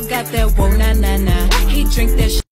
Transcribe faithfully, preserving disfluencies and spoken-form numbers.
got that whoa na na na. He drink that shit.